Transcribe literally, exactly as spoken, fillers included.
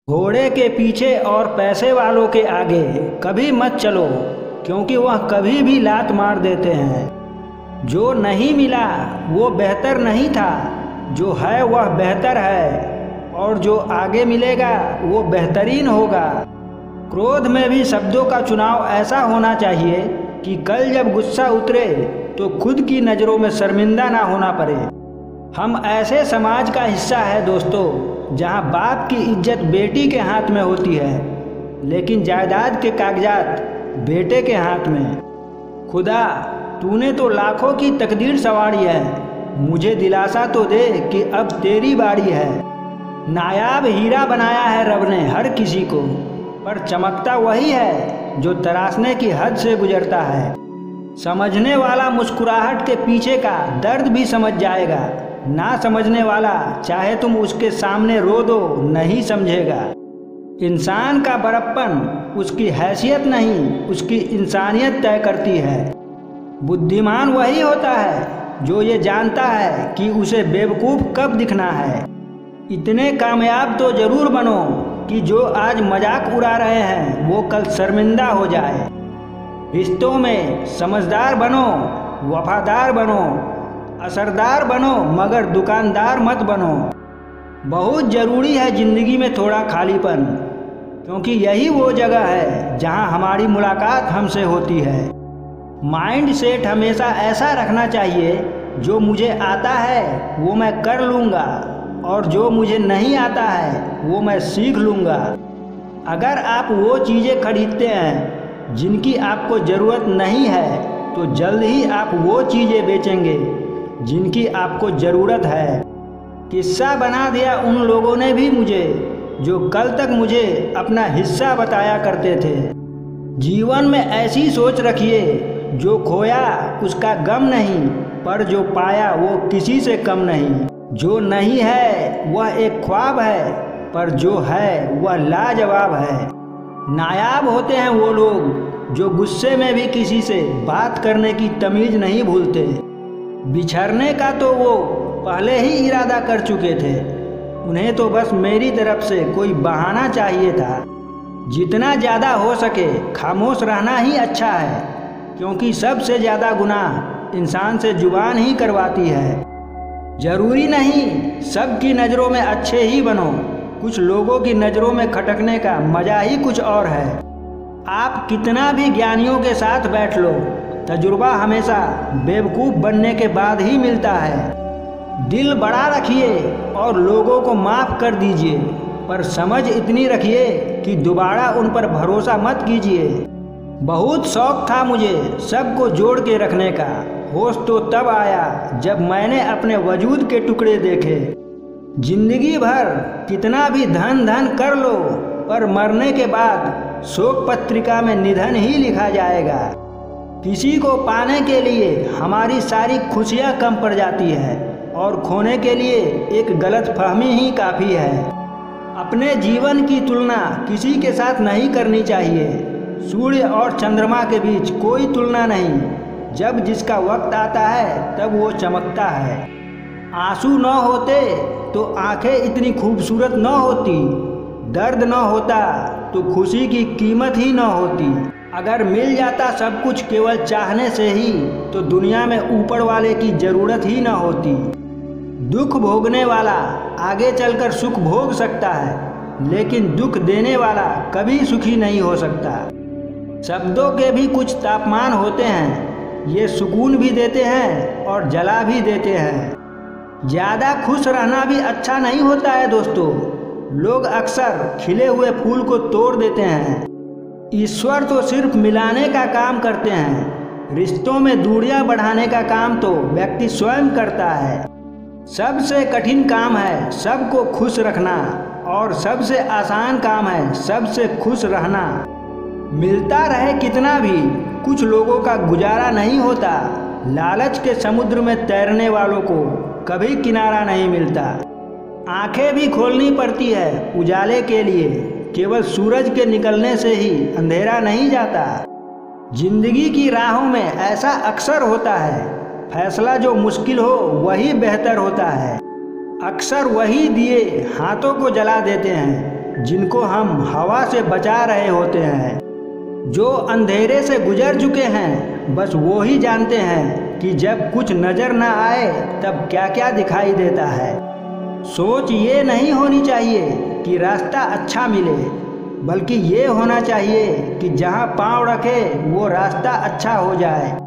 घोड़े के पीछे और पैसे वालों के आगे कभी मत चलो, क्योंकि वह कभी भी लात मार देते हैं। जो नहीं मिला वो बेहतर नहीं था, जो है वह बेहतर है, और जो आगे मिलेगा वो बेहतरीन होगा। क्रोध में भी शब्दों का चुनाव ऐसा होना चाहिए कि कल जब गुस्सा उतरे तो खुद की नज़रों में शर्मिंदा ना होना पड़े। हम ऐसे समाज का हिस्सा है दोस्तों, जहां बाप की इज्जत बेटी के हाथ में होती है, लेकिन जायदाद के कागजात बेटे के हाथ में। खुदा, तूने तो लाखों की तकदीर संवारी है, मुझे दिलासा तो दे कि अब तेरी बारी है। नायाब हीरा बनाया है रब ने हर किसी को, पर चमकता वही है जो तराशने की हद से गुजरता है। समझने वाला मुस्कुराहट के पीछे का दर्द भी समझ जाएगा, ना समझने वाला चाहे तुम उसके सामने रो दो नहीं समझेगा। इंसान का बड़प्पन उसकी हैसियत नहीं, उसकी इंसानियत तय करती है। बुद्धिमान वही होता है जो ये जानता है कि उसे बेवकूफ़ कब दिखना है। इतने कामयाब तो जरूर बनो कि जो आज मजाक उड़ा रहे हैं वो कल शर्मिंदा हो जाए। रिश्तों में समझदार बनो, वफादार बनो, असरदार बनो, मगर दुकानदार मत बनो। बहुत ज़रूरी है ज़िंदगी में थोड़ा खालीपन, क्योंकि यही वो जगह है जहां हमारी मुलाकात हमसे होती है। माइंड सेट हमेशा ऐसा रखना चाहिए, जो मुझे आता है वो मैं कर लूँगा, और जो मुझे नहीं आता है वो मैं सीख लूँगा। अगर आप वो चीज़ें खरीदते हैं जिनकी आपको ज़रूरत नहीं है, तो जल्द ही आप वो चीज़ें बेचेंगे जिनकी आपको ज़रूरत है। किस्सा बना दिया उन लोगों ने भी मुझे, जो कल तक मुझे अपना हिस्सा बताया करते थे। जीवन में ऐसी सोच रखिए, जो खोया उसका गम नहीं, पर जो पाया वो किसी से कम नहीं। जो नहीं है वह एक ख्वाब है, पर जो है वह लाजवाब है। नायाब होते हैं वो लोग जो गुस्से में भी किसी से बात करने की तमीज़ नहीं भूलते। बिछड़ने का तो वो पहले ही इरादा कर चुके थे, उन्हें तो बस मेरी तरफ से कोई बहाना चाहिए था। जितना ज़्यादा हो सके खामोश रहना ही अच्छा है, क्योंकि सबसे ज़्यादा गुनाह इंसान से जुबान ही करवाती है। ज़रूरी नहीं सबकी नज़रों में अच्छे ही बनो, कुछ लोगों की नज़रों में खटकने का मज़ा ही कुछ और है। आप कितना भी ज्ञानियों के साथ बैठ लो, तजुर्बा हमेशा बेवकूफ़ बनने के बाद ही मिलता है। दिल बड़ा रखिए और लोगों को माफ़ कर दीजिए, पर समझ इतनी रखिए कि दोबारा उन पर भरोसा मत कीजिए। बहुत शौक़ था मुझे सबको जोड़ के रखने का, होश तो तब आया जब मैंने अपने वजूद के टुकड़े देखे। जिंदगी भर कितना भी धन धन कर लो, पर मरने के बाद शोक पत्रिका में निधन ही लिखा जाएगा। किसी को पाने के लिए हमारी सारी खुशियाँ कम पड़ जाती है, और खोने के लिए एक गलत फहमी ही काफ़ी है। अपने जीवन की तुलना किसी के साथ नहीं करनी चाहिए। सूर्य और चंद्रमा के बीच कोई तुलना नहीं, जब जिसका वक्त आता है तब वो चमकता है। आंसू न होते तो आंखें इतनी खूबसूरत न होती, दर्द न होता तो खुशी की कीमत ही न होती। अगर मिल जाता सब कुछ केवल चाहने से ही, तो दुनिया में ऊपर वाले की ज़रूरत ही न होती। दुख भोगने वाला आगे चलकर सुख भोग सकता है, लेकिन दुख देने वाला कभी सुखी नहीं हो सकता। शब्दों के भी कुछ तापमान होते हैं, ये सुकून भी देते हैं और जला भी देते हैं। ज़्यादा खुश रहना भी अच्छा नहीं होता है दोस्तों। लोग अक्सर खिले हुए फूल को तोड़ देते हैं। ईश्वर तो सिर्फ मिलाने का काम करते हैं, रिश्तों में दूरियां बढ़ाने का काम तो व्यक्ति स्वयं करता है। सबसे कठिन काम है सबको खुश रखना, और सबसे आसान काम है सबसे खुश रहना। मिलता रहे कितना भी, कुछ लोगों का गुजारा नहीं होता। लालच के समुद्र में तैरने वालों को कभी किनारा नहीं मिलता। आंखें भी खोलनी पड़ती है उजाले के लिए, केवल सूरज के निकलने से ही अंधेरा नहीं जाता। जिंदगी की राहों में ऐसा अक्सर होता है, फैसला जो मुश्किल हो वही बेहतर होता है। अक्सर वही दिए हाथों को जला देते हैं जिनको हम हवा से बचा रहे होते हैं। जो अंधेरे से गुजर चुके हैं बस वो ही जानते हैं कि जब कुछ नज़र ना आए तब क्या क्या दिखाई देता है। सोच ये नहीं होनी चाहिए कि रास्ता अच्छा मिले, बल्कि ये होना चाहिए कि जहाँ पाँव रखे वो रास्ता अच्छा हो जाए।